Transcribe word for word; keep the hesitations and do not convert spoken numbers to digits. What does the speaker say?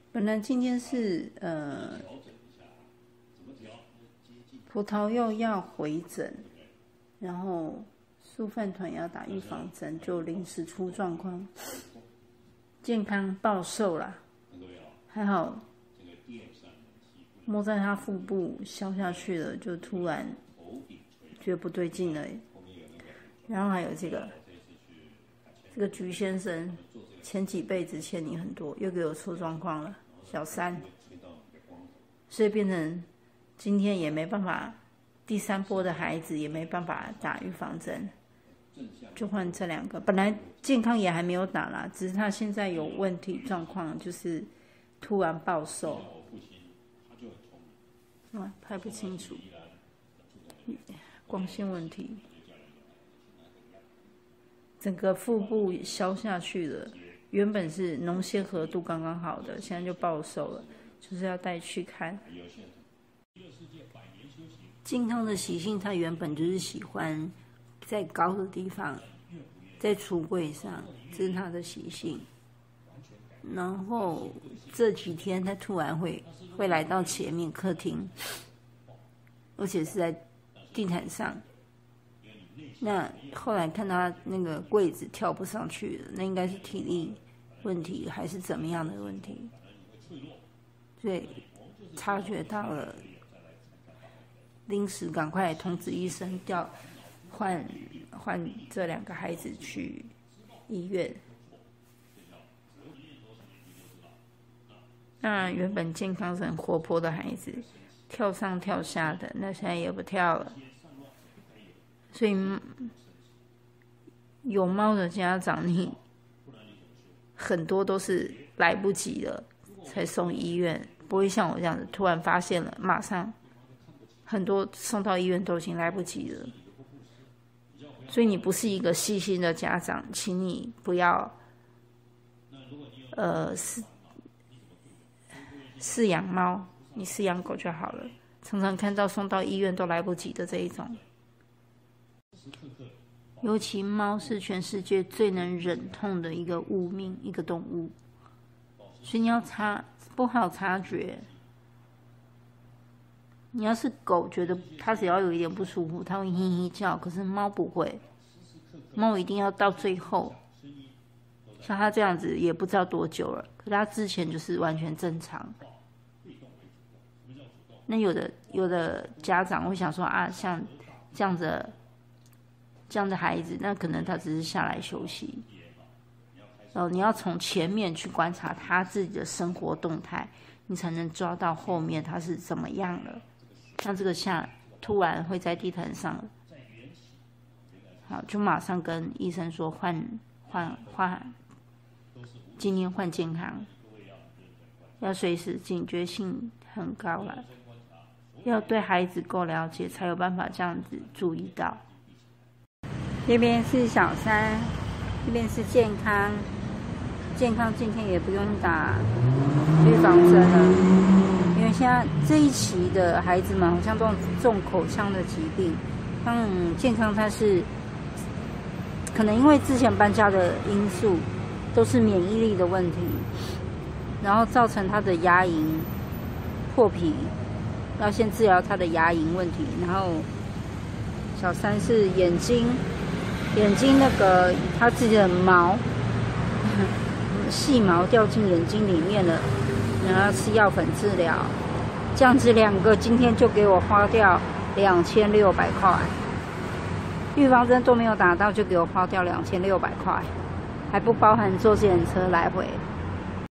本来今天是呃，葡萄柚要回诊，然后素饭团要打预防针，就临时出状况，健康暴瘦啦，还好摸在他腹部消下去了，就突然觉得不对劲了。然后还有这个这个菊先生。前几辈子欠你很多，又给我出状况了，小三，所以变成今天也没办法，第三波的孩子也没办法打预防针，就换这两个。本来健康也还没有打啦，只是他现在有问题状况，就是突然暴瘦，啊，拍不清楚，光线问题，整个腹部消下去了。原本是浓鲜合度刚刚好的，现在就暴瘦了，就是要带去看。健康的习性，它原本就是喜欢在高的地方，在橱柜上，这是它的习性。然后这几天，它突然会会来到前面客厅，而且是在地毯上。那后来看他那个柜子跳不上去了，那应该是体力问题还是怎么样的问题，所以察觉到了，临时赶快通知医生调换换这两个孩子去医院。那原本健康是很活泼的孩子，跳上跳下的，那现在也不跳了。所以有猫的家长，你很多都是来不及了才送医院，不会像我这样子突然发现了，马上很多送到医院都已经来不及了。所以你不是一个细心的家长，请你不要呃饲饲养猫，你饲养狗就好了。常常看到送到医院都来不及的这一种。尤其猫是全世界最能忍痛的一个物命，一个动物，所以你要察不好察觉。你要是狗，觉得它只要有一点不舒服，它会嘿嘿叫，可是猫不会，猫一定要到最后。像它这样子也不知道多久了，可它之前就是完全正常。那有的有的家长会想说啊，像这样子。这样的孩子，那可能他只是下来休息。哦，你要从前面去观察他自己的生活动态，你才能抓到后面他是怎么样了。像这个下突然会在地毯上，好，就马上跟医生说换换换，今天换健康，要随时警觉性很高了，要对孩子够了解，才有办法这样子注意到。这边是小三，这边是健康。健康今天也不用打预防针了，因为现在这一期的孩子们好像都有中口腔的疾病。像健康它是可能因为之前搬家的因素，都是免疫力的问题，然后造成他的牙龈破皮，要先治疗他的牙龈问题。然后小三是眼睛。眼睛那个他自己的毛，细毛掉进眼睛里面了，然后吃药粉治疗，这样子两个今天就给我花掉两千六百块，预防针都没有打到就给我花掉两千六百块，还不包含坐自行车来回。